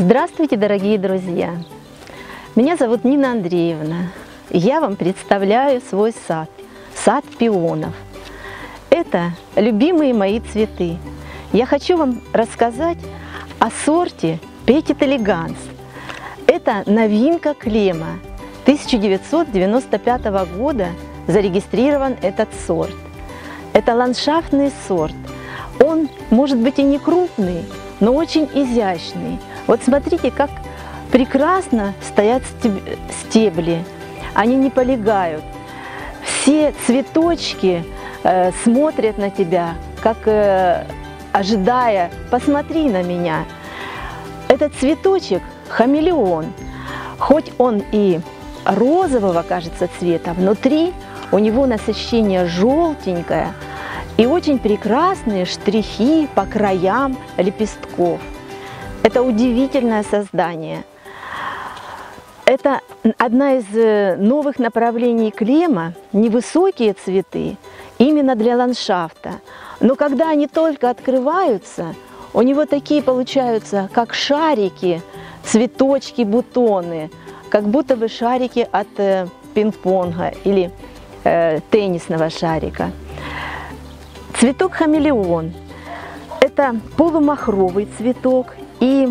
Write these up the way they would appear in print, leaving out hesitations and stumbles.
Здравствуйте, дорогие друзья! Меня зовут Нина Андреевна. Я вам представляю свой сад, сад пионов. Это любимые мои цветы. Я хочу вам рассказать о сорте Petit Elegans. Это новинка Клема. 1995 года зарегистрирован этот сорт. Это ландшафтный сорт. Он может быть и не крупный, но очень изящный. Вот смотрите, как прекрасно стоят стебли. Они не полегают. Все цветочки смотрят на тебя, как ожидая: посмотри на меня. Этот цветочек хамелеон. Хоть он и розового, кажется, цвета, внутри у него насыщение желтенькое и очень прекрасные штрихи по краям лепестков. Это удивительное создание. Это одна из новых направлений Клема, невысокие цветы, именно для ландшафта. Но когда они только открываются, у него такие получаются, как шарики, цветочки, бутоны, как будто бы шарики от пинг-понга или теннисного шарика. Цветок хамелеон – это полумахровый цветок, и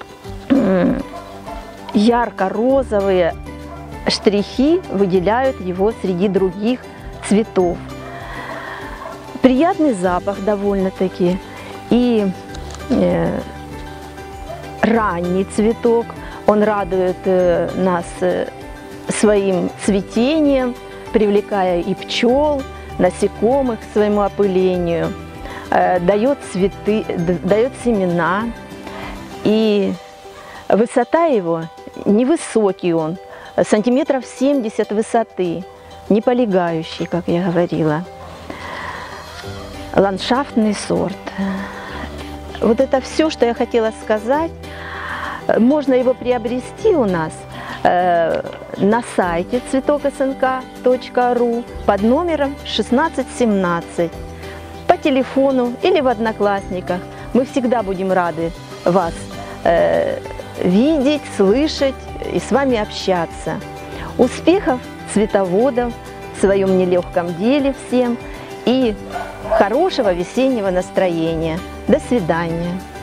ярко-розовые штрихи выделяют его среди других цветов. Приятный запах довольно-таки, и ранний цветок, он радует нас своим цветением, привлекая и пчел, насекомых к своему опылению, дает цветы, дает семена. И высота его, невысокий он, сантиметров 70 высоты, не полегающий, как я говорила. Ландшафтный сорт. Вот это все, что я хотела сказать. Можно его приобрести у нас на сайте цветокснк.ру под номером 1617, по телефону или в Одноклассниках. Мы всегда будем рады вас видеть, слышать и с вами общаться. Успехов цветоводам в своем нелегком деле всем и хорошего весеннего настроения. До свидания.